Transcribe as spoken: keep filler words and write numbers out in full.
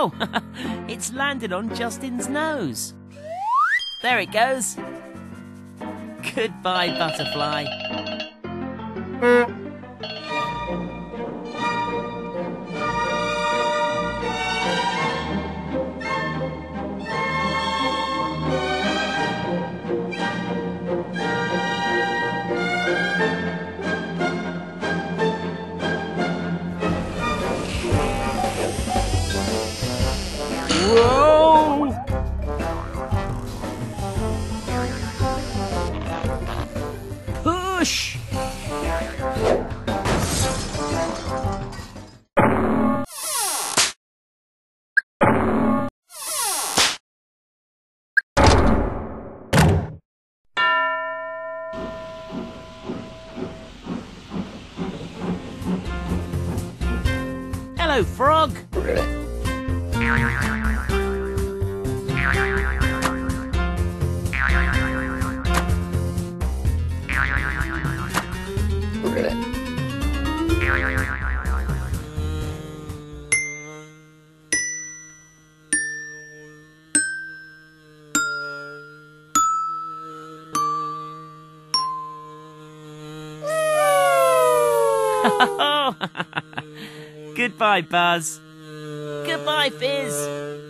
Oh, it's landed on Justin's nose. There it goes. Goodbye, butterfly. Whoa! Push! Hello, frog. Goodbye, Buzz. Goodbye, Fizz.